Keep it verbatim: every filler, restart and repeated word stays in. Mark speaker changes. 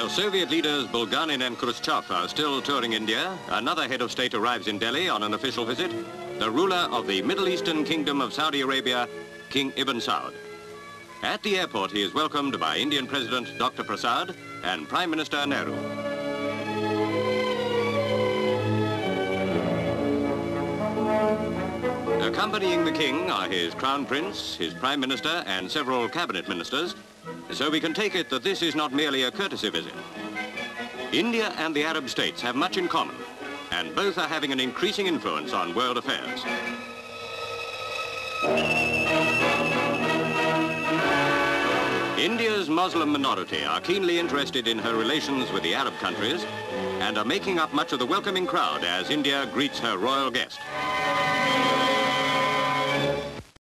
Speaker 1: While Soviet leaders Bulganin and Khrushchev are still touring India, another head of state arrives in Delhi on an official visit, the ruler of the Middle Eastern Kingdom of Saudi Arabia, King Ibn Saud. At the airport, he is welcomed by Indian President Doctor Prasad and Prime Minister Nehru. Accompanying the king are his crown prince, his prime minister, and several cabinet ministers, so we can take it that this is not merely a courtesy visit. India and the Arab states have much in common, and both are having an increasing influence on world affairs. India's Muslim minority are keenly interested in her relations with the Arab countries and are making up much of the welcoming crowd as India greets her royal guest.